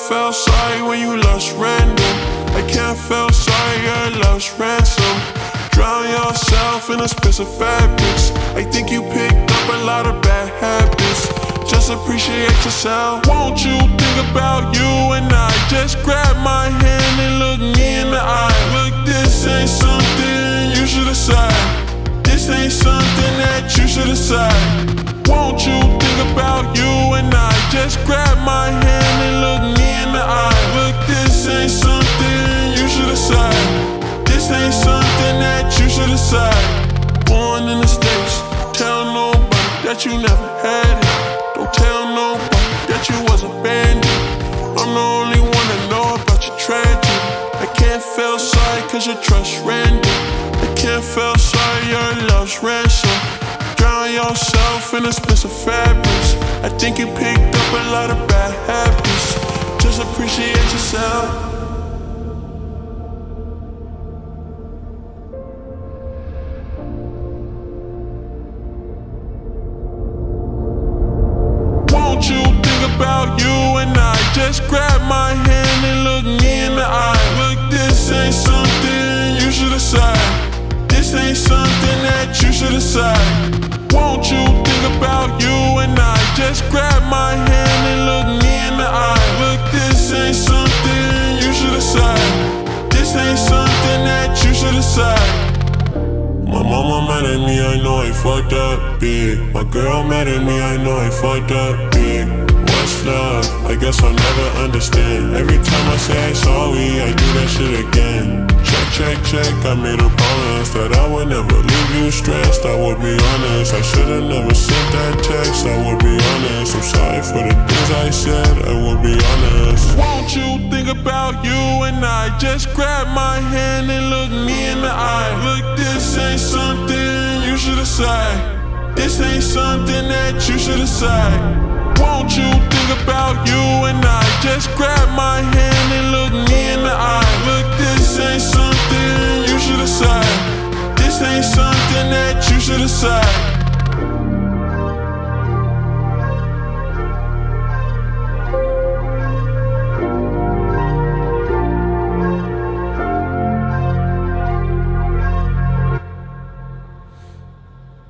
feel sorry when you lost random. I can't feel sorry your lost ransom. Drown yourself in expensive fabrics. I think you picked up a lot of bad habits. Just appreciate yourself. Won't you think about you and I? Just grab my hand and look me in the eye. Look, this ain't something you should decide. This ain't something that you should decide. Won't you think about you and I? Just grab my hand and look me in the eye. Look, this ain't something you should decide. This ain't something that you should decide. Born in the States, tell nobody that you never had it. Don't tell nobody that you was abandoned. I'm the only one that know about your tragedy. I can't feel sorry cause your trust random. I can't feel sorry your love's ransom. Drown yourself in expensive fabrics. I think you picked up a lot of bad habits. Just appreciate yourself. Won't you think about you and I? Just grab my hand and look me in the eye. Look, this ain't something you should decide. This ain't something that you should decide. Won't you think about you and I? Just grab my hand and look me in the eye. Look, this ain't something you should decide. This ain't something that you should decide. My mama mad at me, I know I fucked up big. My girl mad at me, I know I fucked up big. What's love? I guess I'll never understand. Every time I say sorry, I do that shit again. Check, check, check, I made a promise that I would never leave you stressed. I would be honest, I should've never sent that text. I would be honest, I'm sorry for the things I said. I would be honest. Won't you think about you and I? Just grab my hand and look me in the eye. Look, this ain't something you should decide. This ain't something that you should decide. Won't you think about you and I? Just grab my hand and look me in the eye. Look, this ain't something you should decide. This ain't something that you should decide.